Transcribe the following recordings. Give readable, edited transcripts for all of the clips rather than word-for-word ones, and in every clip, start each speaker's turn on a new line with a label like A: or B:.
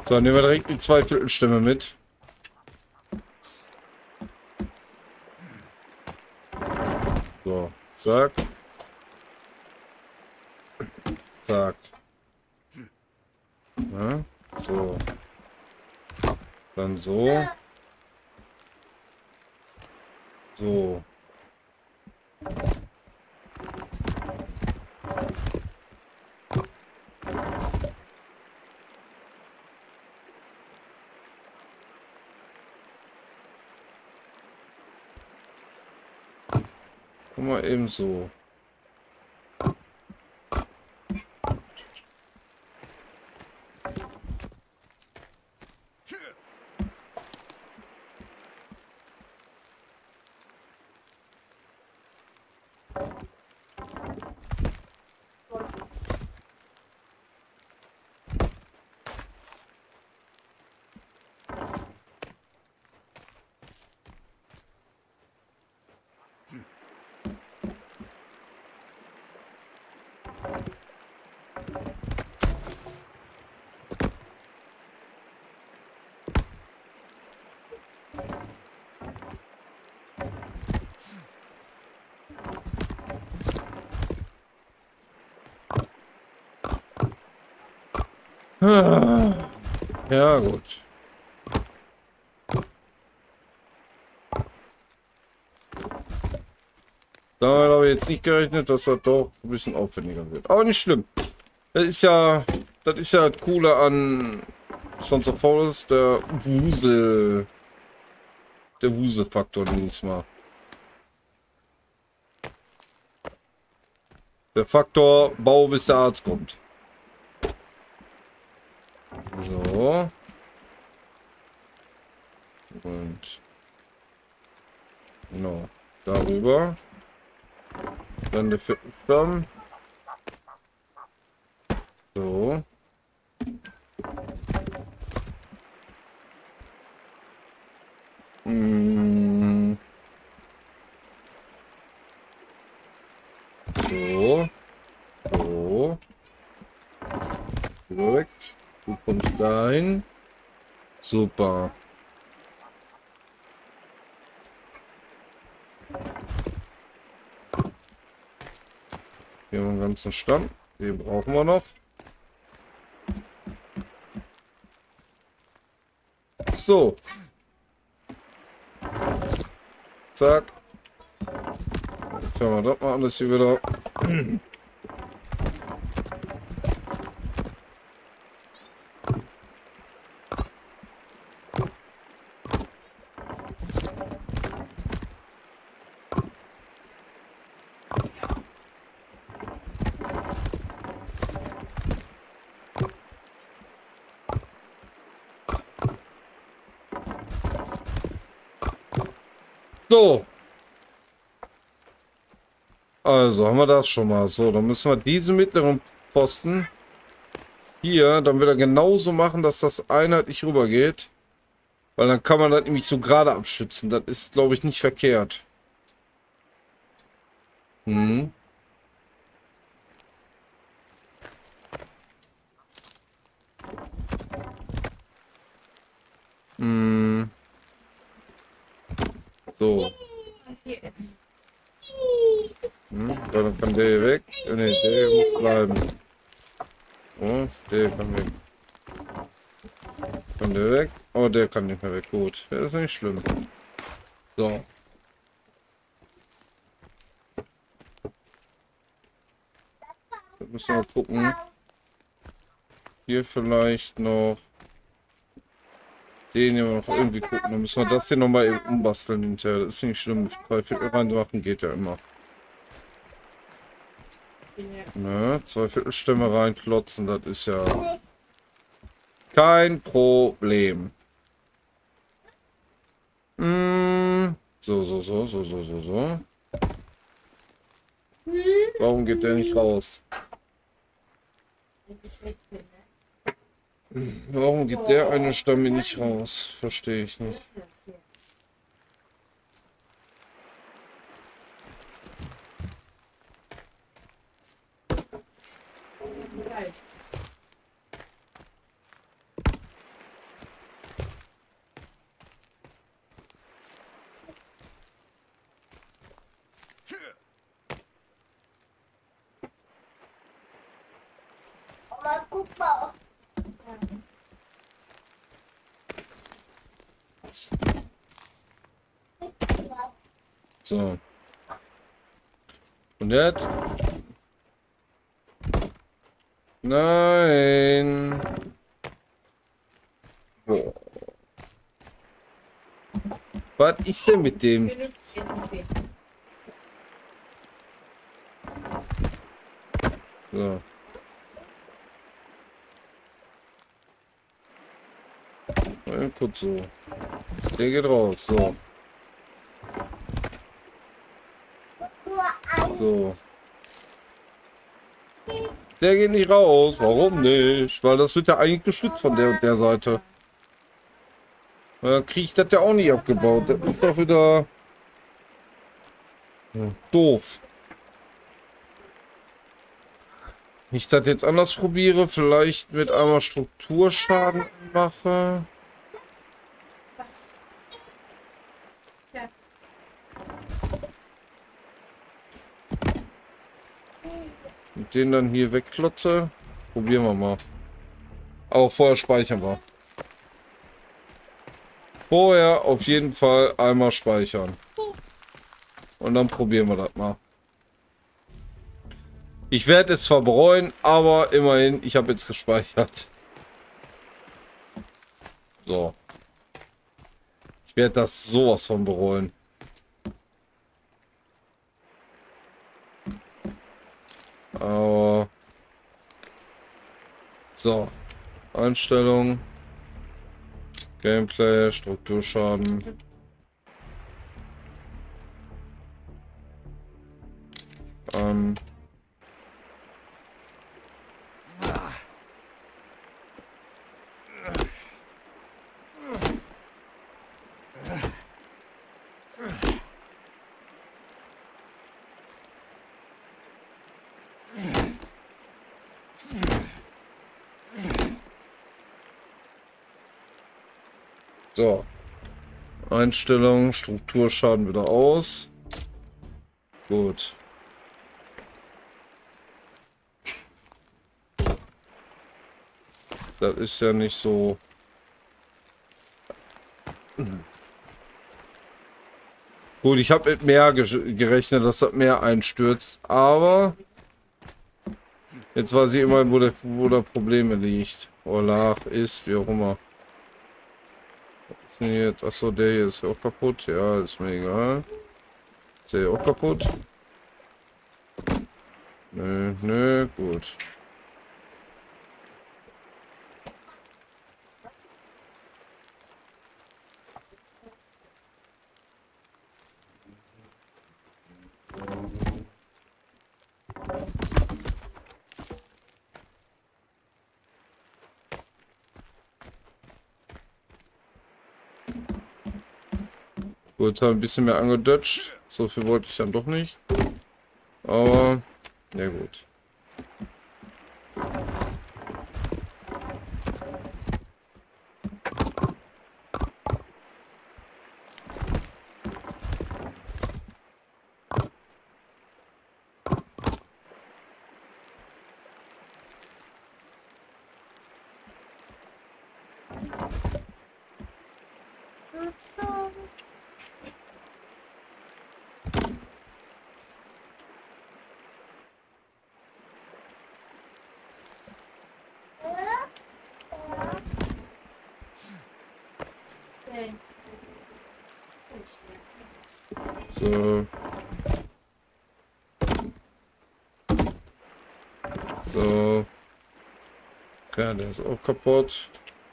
A: So, nehmen wir direkt die Zweiviertelstimme mit. So, zack. Zack. Ja, so. Dann so. So. Guck mal eben so. Ja, gut. Damit habe ich jetzt nicht gerechnet, dass das doch ein bisschen aufwendiger wird. Aber nicht schlimm. Das ist ja das Coole an Sons of Forest, der Wuselfaktor, nenne ich es mal. Der Faktor Bau, bis der Arzt kommt. So. Und genau, darüber. Dann der Viertelstamm. So. Mm. So. So. Zurück. Du kommst dahin. Super. Hier haben wir einen ganzen Stamm. Den brauchen wir noch. So. Zack. Jetzt haben wir das mal alles hier wieder. So. Also haben wir das schon mal. So, dann müssen wir diesen mittleren Posten hier dann wieder genauso machen, dass das einheitlich rübergeht. Weil dann kann man das nämlich so gerade abschützen. Das ist, glaube ich, nicht verkehrt. Hm. Hm. So. Hm. Dann kann der hier weg. Ne, der muss bleiben. Und der kann weg. Kann der weg? Oh, der kann nicht mehr weg. Gut. Das ist nicht schlimm. So. Da müssen wir gucken. Hier vielleicht noch. Den hier noch irgendwie gucken. Dann müssen wir das hier nochmal eben umbasteln hinterher. Das ist nicht schlimm. 2 Viertel reinmachen geht ja immer. Ne, 2 Viertelstämme reinklotzen, das ist ja kein Problem. So. Warum geht der nicht raus? Warum geht der eine Stamm nicht raus? Verstehe ich nicht. So. Und jetzt? Nein. Oh. Was ist denn mit dem? So. Mal kurz so. Der geht raus. So. So. Der geht nicht raus. Warum nicht? Weil das wird ja eigentlich gestützt von der und der Seite. Da kriege ich das ja auch nicht abgebaut. Das ist doch wieder doof. Ich das jetzt anders probiere, vielleicht mit einmal Strukturschaden mache.
B: Was? Ja.
A: Und den dann hier wegklotze. Probieren wir mal. Aber vorher speichern wir. Vorher auf jeden Fall einmal speichern. Und dann probieren wir das mal. Ich werde es zwar bereuen, aber immerhin, ich habe jetzt gespeichert. So. Ich werde das sowas von bereuen. Aber... So. Einstellung. Gameplay, Strukturschaden. So. Einstellung, Strukturschaden wieder aus. Gut. Das ist ja nicht so... Gut, ich habe mit mehr gerechnet, dass das mehr einstürzt, aber jetzt weiß ich immer, wo der Probleme liegt. Oder ist, wie auch immer. Jetzt, achso, der hier ist auch kaputt. Ja, ist mir egal. Ist der auch kaputt? Nö, nö, gut. Gut, jetzt haben wir ein bisschen mehr angedutscht. So viel wollte ich dann doch nicht. Aber, ja gut.
B: Okay.
A: So. So. Ja, der ist auch kaputt.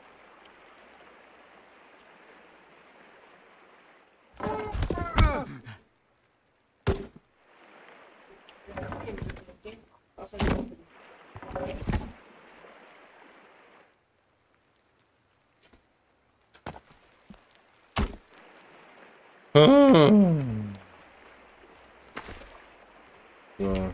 A: Ah. So.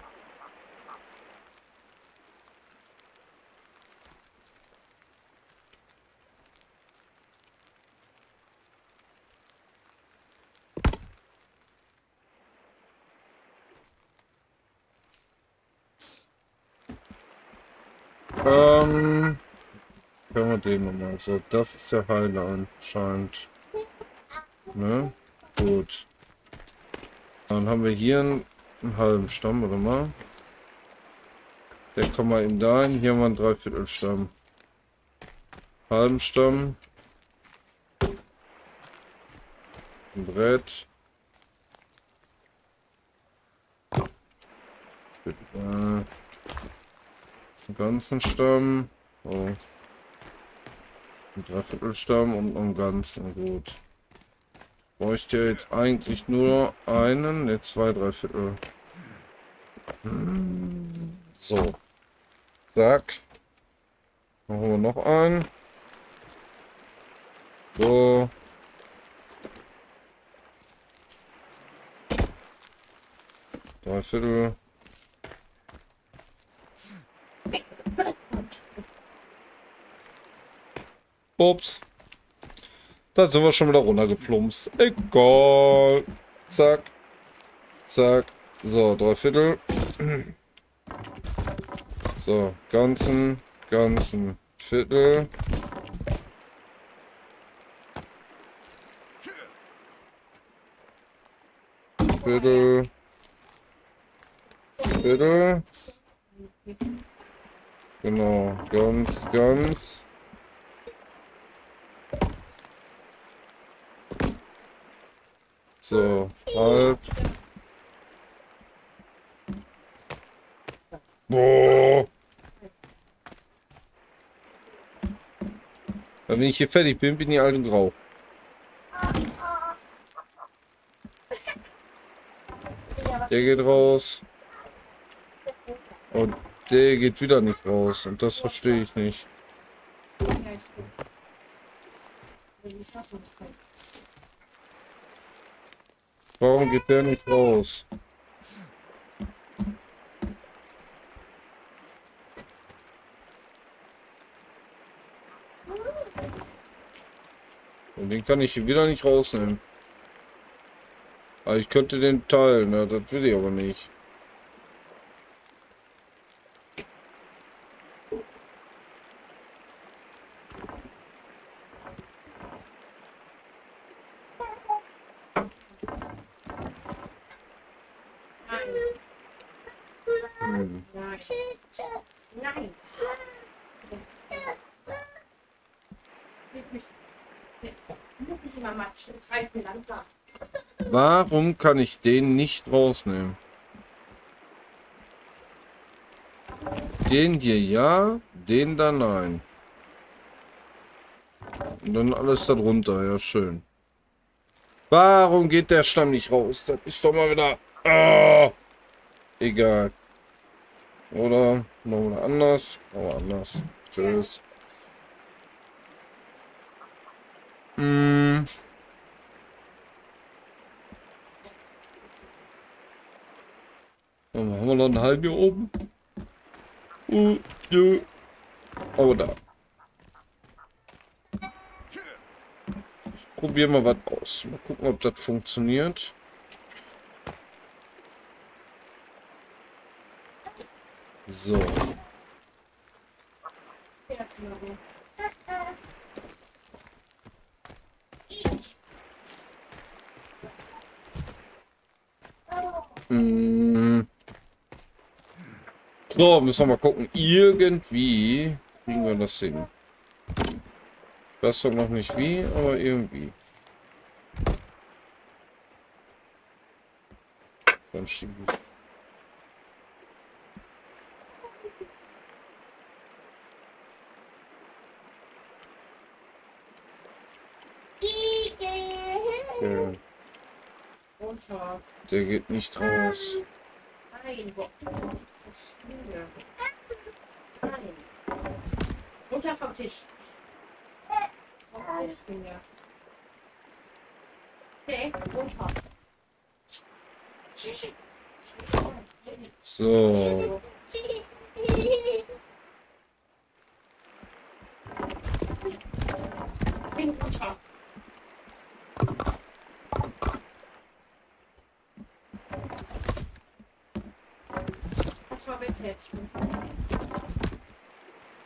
A: Können wir den nochmal. So, das ist der Heiler anscheinend. Ne? Gut. Dann haben wir hier einen halben Stamm, oder mal? Der kommt mal eben dahin. Hier haben wir einen Dreiviertelstamm. Halben Stamm. Ein Brett. Einen ganzen Stamm. Oh. Ein Dreiviertelstamm und einen ganzen. Gut. Bräuchte ja jetzt eigentlich nur einen. Ne, zwei Dreiviertel. So. Zack. Machen wir noch einen. So. Dreiviertel. Ups. Da sind wir schon wieder runtergeplumpst. Egal. Zack. Zack. So, Dreiviertel. So, ganzen Viertel. Viertel. Viertel. Genau, ganz. So, halb. Boah. Wenn ich hier fertig bin, bin ich alt und grau. Der geht raus. Und der geht wieder nicht raus. Und das verstehe ich nicht. Warum geht der nicht raus? Und den kann ich hier wieder nicht rausnehmen. Aber ich könnte den teilen, ne? Das will ich aber nicht. Hm.
B: Nein. Nicht immer matschen, es reicht mir langsam.
A: Warum kann ich den nicht rausnehmen? Den hier ja, den da nein. Und dann alles darunter, ja schön. Warum geht der Stamm nicht raus? Das ist doch mal wieder... Oh, egal. Oder machen wir anders. Aber anders. Tschüss. Hm. Dann haben wir noch einen halben hier oben. Ja. Aber da. Probieren wir was aus. Mal gucken, ob das funktioniert. So. So, müssen wir mal gucken. Irgendwie kriegen wir das hin. Ich weiß doch noch nicht wie, aber irgendwie. Dann schieben wir. Okay. Der geht nicht raus.
B: Nein, Gott. Verschwinde. Nein. Runter vom Tisch. Okay, runter.
A: So.
B: Runter. Das war fertig.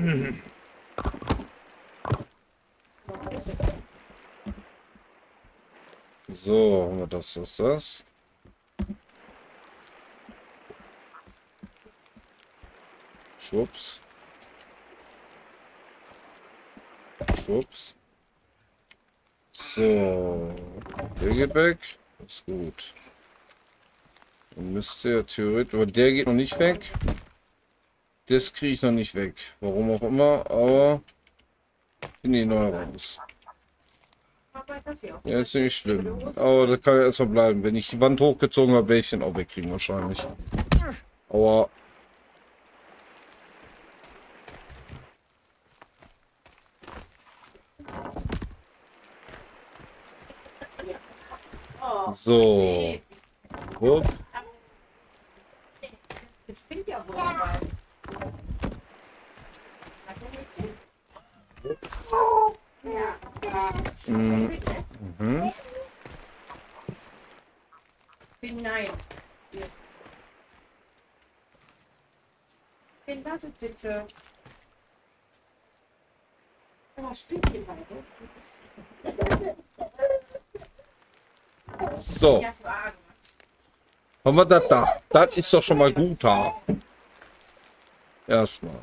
A: So, haben wir das. Schwupps. Schwupps. So, der geht weg. Ist gut. Dann müsste ja theoretisch, aber der geht noch nicht weg. Das kriege ich noch nicht weg. Warum auch immer, aber in die neue raus. Ja, ist nicht schlimm. Aber das kann ja erstmal bleiben. Wenn ich die Wand hochgezogen habe, werde ich den auch wegkriegen wahrscheinlich. Aber so. Gut.
B: Das stimmt ja wohl, weil.
A: Mhm.
B: Nein. Wen lass es bitte? Oh, Stückchen weiter.
A: So.
B: Ja, Fragen.
A: Haben wir das da? Das ist doch schon mal gut da. Erstmal.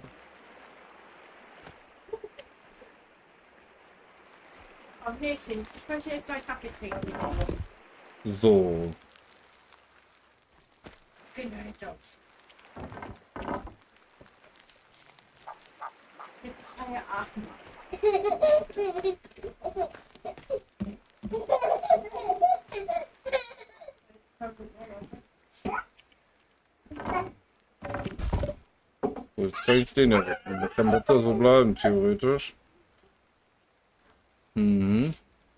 B: Oh, Mädchen, ich möchte jetzt mal Kaffee trinken.
A: So.
B: Finden wir jetzt aus. Jetzt ist Feierabend.
A: So, jetzt kann ich den ja wegnehmen. Das kann besser so bleiben, theoretisch. Mhm.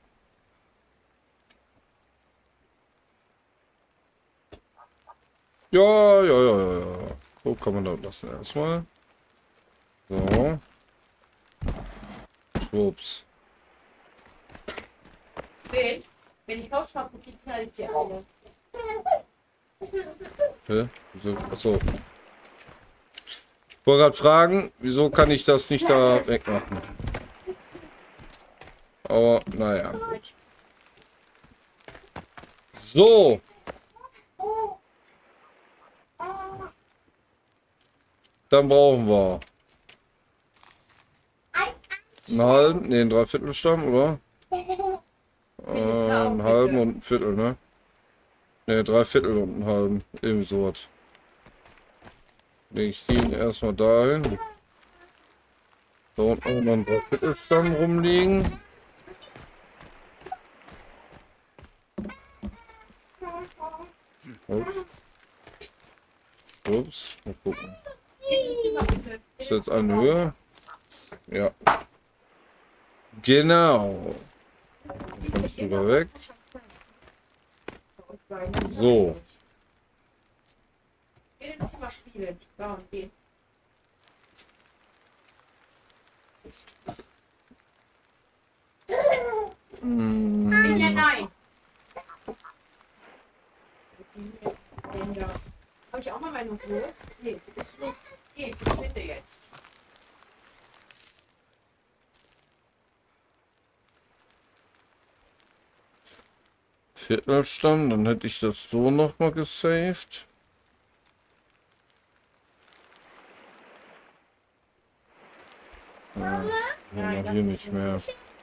A: Ja. So kann man das lassen erstmal. So. Schwupps.
B: Wenn ich Hausfarbe kriege, teile ich dir alle.
A: Hä? Wieso? Achso. Ich wollte gerade fragen, wieso kann ich das nicht da wegmachen? Aber naja, gut. So. Dann brauchen wir einen halben, ne, einen Dreiviertelstamm, oder? Einen halben und einen Viertel, ne? Ne, Dreiviertel und einen halben. Irgendwie sowas. Lege ich den erstmal dahin. Da unten auch noch einen Dreiviertelstamm rumliegen. Ups, mal gucken. Ist jetzt eine Höhe? Ja. Genau. Kommst du da weg? So.
B: Geh ein mal spielen. Da und geh. Nein. Habe ich auch mal meine Ruhe? Nee, geh, bitte jetzt.
A: Viertelstamm, dann hätte ich das so noch mal gesaved. Ja, hier nicht mehr.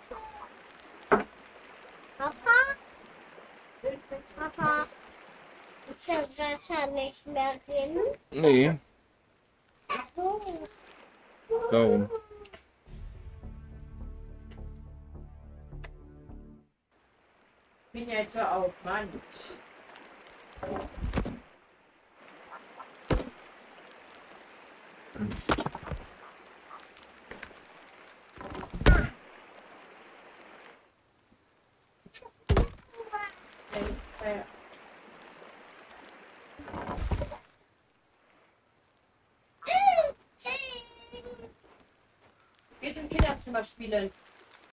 C: Papa, ist der Wasser nicht mehr drin?
A: Nee, darum.
B: Bin ja jetzt so auf, Mann. Geht im Kinderzimmer spielen.